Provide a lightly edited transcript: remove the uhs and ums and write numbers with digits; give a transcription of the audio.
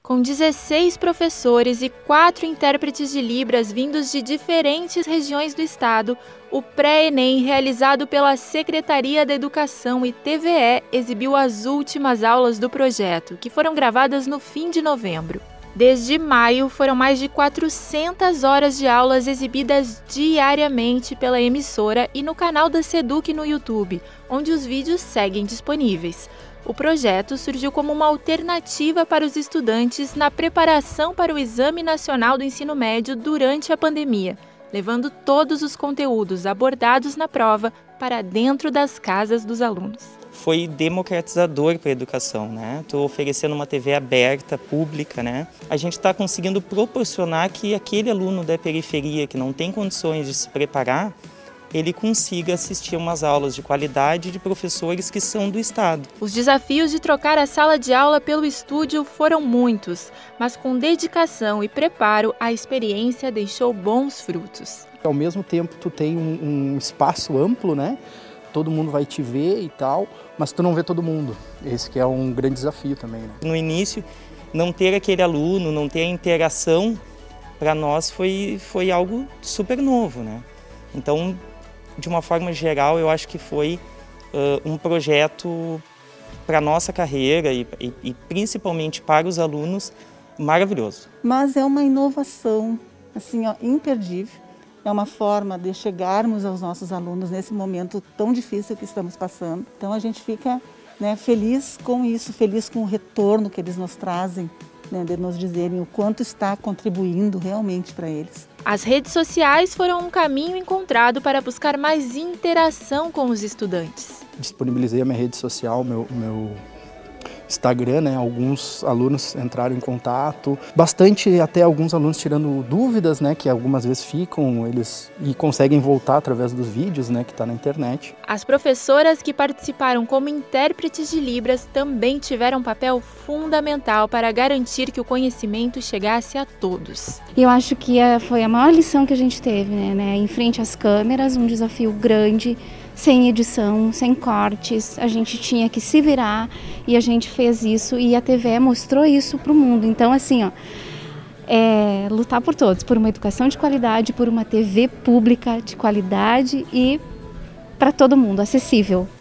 Com 16 professores e 4 intérpretes de Libras vindos de diferentes regiões do estado, o Pré-ENEM, realizado pela Secretaria da Educação e TVE, exibiu as últimas aulas do projeto, que foram gravadas no fim de novembro. Desde maio, foram mais de 400 horas de aulas exibidas diariamente pela emissora e no canal da SEDUC no YouTube, onde os vídeos seguem disponíveis. O projeto surgiu como uma alternativa para os estudantes na preparação para o Exame Nacional do Ensino Médio durante a pandemia, levando todos os conteúdos abordados na prova para dentro das casas dos alunos. Foi democratizador para a educação, né? Estou oferecendo uma TV aberta, pública, né? A gente está conseguindo proporcionar que aquele aluno da periferia que não tem condições de se preparar, ele consiga assistir umas aulas de qualidade de professores que são do estado. Os desafios de trocar a sala de aula pelo estúdio foram muitos, mas com dedicação e preparo, a experiência deixou bons frutos. Ao mesmo tempo, tu tem um espaço amplo, né? Todo mundo vai te ver e tal, mas tu não vê todo mundo. Esse que é um grande desafio também, né? No início, não ter aquele aluno, não ter a interação, para nós foi algo super novo, né? Então, de uma forma geral, eu acho que foi um projeto para a nossa carreira e principalmente para os alunos maravilhoso. Mas é uma inovação assim, ó, imperdível. É uma forma de chegarmos aos nossos alunos nesse momento tão difícil que estamos passando. Então a gente fica, né, feliz com isso, feliz com o retorno que eles nos trazem, né, de nos dizerem o quanto está contribuindo realmente para eles. As redes sociais foram um caminho encontrado para buscar mais interação com os estudantes. Disponibilizei a minha rede social, meu Instagram, né? Alguns alunos entraram em contato, bastante até alguns alunos tirando dúvidas, né? Que algumas vezes ficam, eles e conseguem voltar através dos vídeos, né? Que está na internet. As professoras que participaram como intérpretes de Libras também tiveram um papel fundamental para garantir que o conhecimento chegasse a todos. E eu acho que foi a maior lição que a gente teve, né? Em frente às câmeras, um desafio grande, sem edição, sem cortes, a gente tinha que se virar e a gente fez isso e a TVE mostrou isso para o mundo. Então, assim, ó, lutar por todos, por uma educação de qualidade, por uma TV pública de qualidade e para todo mundo, acessível.